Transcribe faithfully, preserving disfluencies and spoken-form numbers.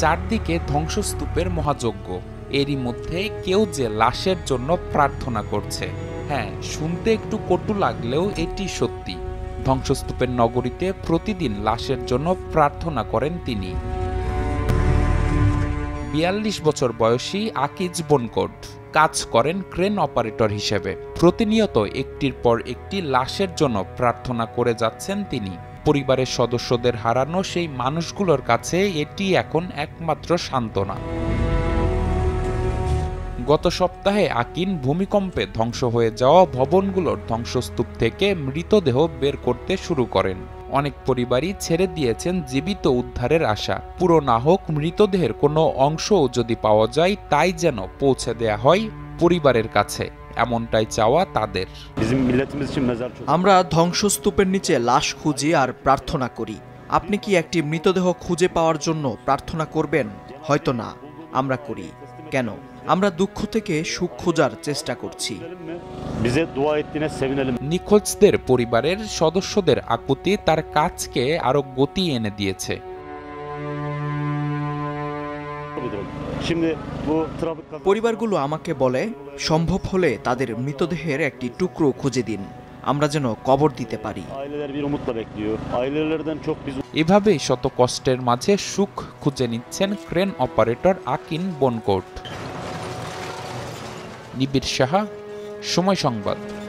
চারদিকে ধ্বংসস্তূপের মহাযজ্ঞ। এরই মধ্যে কেউ যে লাশের জন্য প্রার্থনা করছে। হ্যাঁ, শুনতে একটু কটু লাগলেও এটি সত্যি। ধ্বংসস্তূপের নগরীতে প্রতিদিন লাশের জন্য প্রার্থনা করেন তিনি। বিয়াল্লিশ বছর বয়সী আকিজ বনকোট কাজ করেন ক্রেন অপারেটর হিসেবে। প্রতিনিয়ত একটির পর একটি লাশের জন্য প্রার্থনা করে যাচ্ছেন তিনি। পরিবারের সদস্যদের হারানো সেই মানুষগুলোর কাছে এটি এখন একমাত্র সান্ত্বনা। গত সপ্তাহে আকিন ভূমিকম্পে ধ্বংস হয়ে যাওয়া ভবনগুলোর ধ্বংসস্তূপ থেকে মৃতদেহ বের করতে শুরু করেন। অনেক পরিবারই ছেড়ে দিয়েছেন জীবিত উদ্ধারের আশা। পুরো না হোক, মৃতদেহের কোনো অংশও যদি পাওয়া যায় তাই যেন পৌঁছে দেয়া হয় পরিবারের কাছে, এমনটাই চাওয়া তাদের। আমরা ধ্বংসস্তূপের নিচে লাশ খুঁজি আর প্রার্থনা করি। আপনি কি একটি মৃতদেহ খুঁজে পাওয়ার জন্য প্রার্থনা করবেন? হয়তো না, আমরা করি। কেন? আমরা দুঃখ থেকে সুখ খোঁজার চেষ্টা করছি। নিখোঁজদের পরিবারের সদস্যদের আকুতি তার কাজকে আরো গতি এনে দিয়েছে। পরিবারগুলো আমাকে বলে, সম্ভব হলে তাদের মৃতদেহের একটি টুকরো খুঁজে দিন, আমরা যেন কবর দিতে পারি। এভাবেই শত কষ্টের মাঝে সুখ খুঁজে নিচ্ছেন ক্রেন অপারেটর আকিন বনকোট। নিবিড় সাহা, সময় সংবাদ।